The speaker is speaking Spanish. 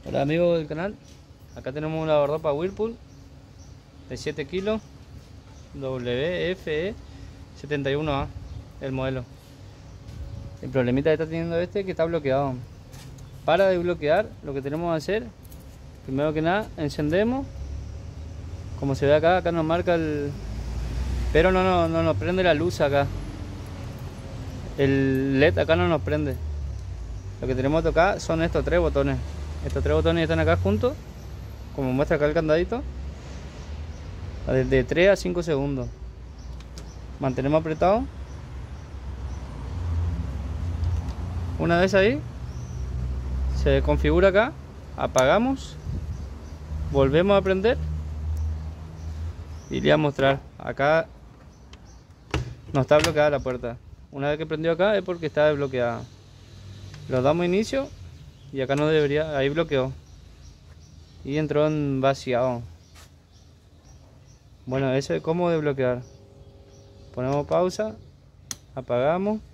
Hola amigos del canal, acá tenemos una lavadora Whirlpool de 7 kilos WFE71A, el modelo. El problemita que está teniendo este es que está bloqueado. Para desbloquear, lo que tenemos que hacer, primero que nada, encendemos. Como se ve acá nos marca el... Pero no nos prende la luz acá. El LED acá no nos prende. Lo que tenemos que tocar son estos tres botones. Estos tres botones están acá juntos, como muestra acá el candadito, de 3 a 5 segundos. Mantenemos apretado. Una vez ahí, se configura acá, apagamos, volvemos a prender y le voy a mostrar. Acá no está bloqueada la puerta. Una vez que prendió acá es porque está desbloqueada. Lo damos inicio y acá no debería, ahí bloqueó y entró en vaciado. Bueno, eso es cómo desbloquear. Ponemos pausa, apagamos.